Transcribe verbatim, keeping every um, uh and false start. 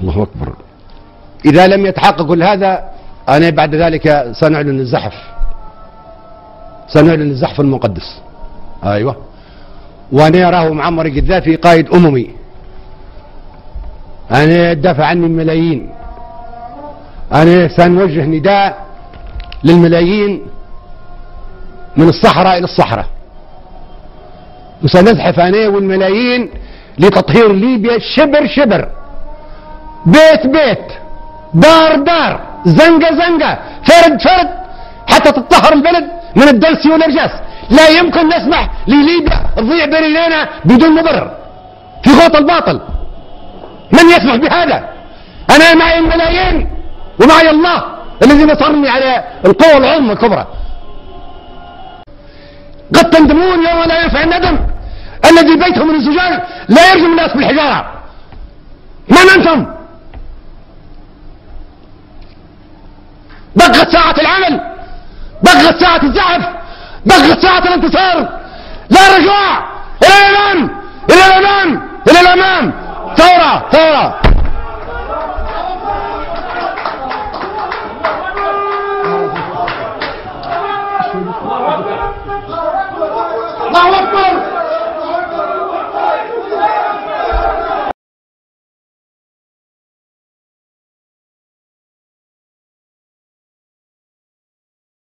الله أكبر. إذا لم يتحقق كل هذا أنا بعد ذلك سنعلن الزحف، سنعلن الزحف المقدس. أيوة، وأنا أراه معمر القذافي قائد أممي، أنا دافع عني الملايين، أنا سنوجه نداء للملايين من الصحراء إلى الصحراء، وسنزحف أنا والملايين لتطهير ليبيا شبر شبر، بيت بيت، دار دار، زنقة زنقة، فرد فرد، حتى تطهر البلد من الدنس والنرجس. لا يمكن نسمح لليبيا تضيع بين يدينا بدون مبرر في غوط الباطل. من يسمح بهذا؟ أنا معي الملايين ومعي الله الذي نصرني على القوى العظمى الكبرى. قد تندمون يوم لا ينفع الندم. الذي بيته من الزجاج لا يرجم الناس بالحجارة. من أنتم؟ بقت ساعة العمل، بقت ساعة الزحف، بقت ساعة الانتصار. لا رجوع، إلى الأمام، إلى الأمام، إلى الأمام. ثورة ثورة.